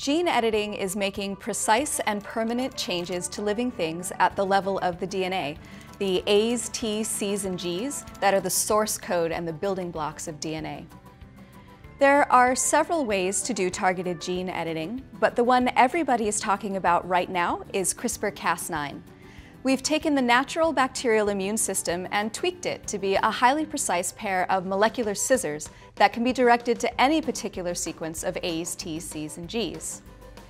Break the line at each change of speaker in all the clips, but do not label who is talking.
Gene editing is making precise and permanent changes to living things at the level of the DNA, the A's, T's, C's, and G's that are the source code and the building blocks of DNA. There are several ways to do targeted gene editing, but the one everybody is talking about right now is CRISPR-Cas9. We've taken the natural bacterial immune system and tweaked it to be a highly precise pair of molecular scissors that can be directed to any particular sequence of A's, T's, C's, and G's.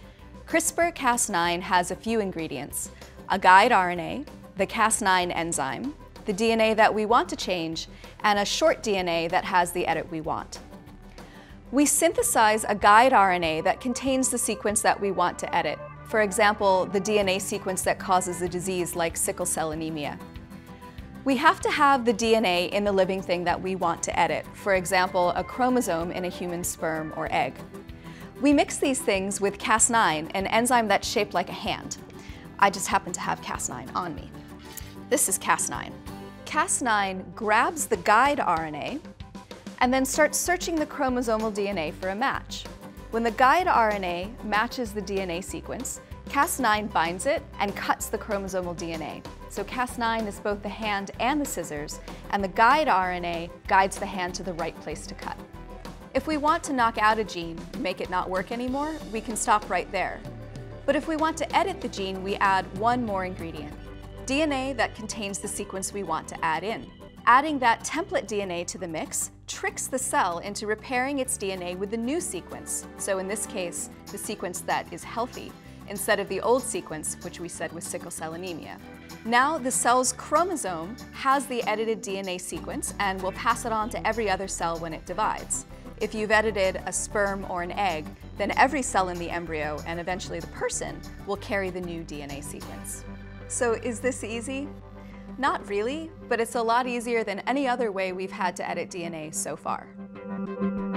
CRISPR-Cas9 has a few ingredients: a guide RNA, the Cas9 enzyme, the DNA that we want to change, and a short DNA that has the edit we want. We synthesize a guide RNA that contains the sequence that we want to edit. For example, the DNA sequence that causes a disease like sickle cell anemia. We have to have the DNA in the living thing that we want to edit, for example, a chromosome in a human sperm or egg. We mix these things with Cas9, an enzyme that's shaped like a hand. I just happen to have Cas9 on me. This is Cas9. Cas9 grabs the guide RNA and then starts searching the chromosomal DNA for a match. When the guide RNA matches the DNA sequence, Cas9 binds it and cuts the chromosomal DNA. So Cas9 is both the hand and the scissors, and the guide RNA guides the hand to the right place to cut. If we want to knock out a gene, make it not work anymore, we can stop right there. But if we want to edit the gene, we add one more ingredient: DNA that contains the sequence we want to add in. Adding that template DNA to the mix tricks the cell into repairing its DNA with the new sequence. So in this case, the sequence that is healthy, instead of the old sequence, which we said was sickle cell anemia. Now the cell's chromosome has the edited DNA sequence and will pass it on to every other cell when it divides. If you've edited a sperm or an egg, then every cell in the embryo, and eventually the person, will carry the new DNA sequence. So is this easy? Not really, but it's a lot easier than any other way we've had to edit DNA so far.